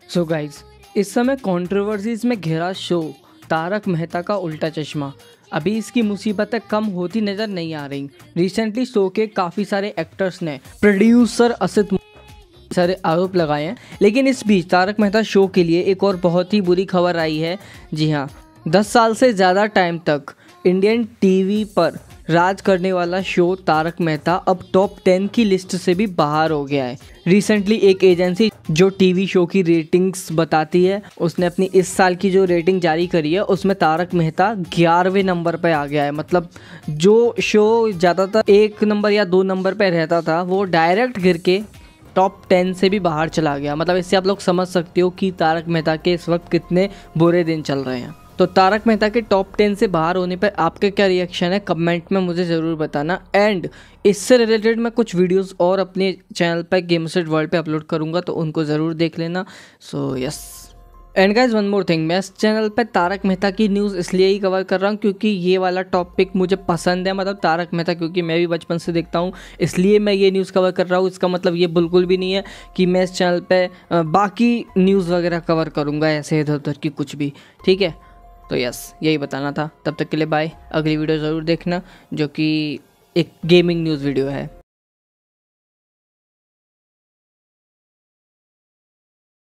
So guys, इस समय controversies में घिरा शो तारक मेहता का उल्टा चश्मा। अभी इसकी मुसीबतें कम होती नज़र नहीं आ रही। रिसेंटली शो के काफ़ी सारे एक्टर्स ने प्रोड्यूसर असित सारे आरोप लगाए हैं, लेकिन इस बीच तारक मेहता शो के लिए एक और बहुत ही बुरी खबर आई है। जी हाँ, 10 साल से ज़्यादा टाइम तक इंडियन टीवी पर राज करने वाला शो तारक मेहता अब टॉप 10 की लिस्ट से भी बाहर हो गया है। रिसेंटली एक एजेंसी जो टीवी शो की रेटिंग्स बताती है, उसने अपनी इस साल की जो रेटिंग जारी करी है उसमें तारक मेहता 11वें नंबर पे आ गया है। मतलब जो शो ज़्यादातर 1 नंबर या 2 नंबर पे रहता था वो डायरेक्ट गिर के टॉप 10 से भी बाहर चला गया। मतलब इससे आप लोग समझ सकते हो कि तारक मेहता के इस वक्त कितने बुरे दिन चल रहे हैं। तो तारक मेहता के टॉप 10 से बाहर होने पर आपके क्या रिएक्शन है, कमेंट में मुझे ज़रूर बताना। एंड इससे रिलेटेड मैं कुछ वीडियोस और अपने चैनल पर गेमसेट वर्ल्ड पे अपलोड करूँगा, तो उनको ज़रूर देख लेना। So yes, and guys one more thing, मैं इस चैनल पे तारक मेहता की न्यूज़ इसलिए ही कवर कर रहा हूँ क्योंकि ये वाला टॉपिक मुझे पसंद है। मतलब तारक मेहता क्योंकि मैं भी बचपन से देखता हूँ, इसलिए मैं ये न्यूज़ कवर कर रहा हूँ। इसका मतलब ये बिल्कुल भी नहीं है कि मैं इस चैनल पे बाकी न्यूज़ वगैरह कवर करूँगा, ऐसे इधर उधर की कुछ भी। ठीक है, तो यस, यही बताना था। तब तक के लिए बाय। अगली वीडियो ज़रूर देखना जो कि एक गेमिंग न्यूज़ वीडियो है।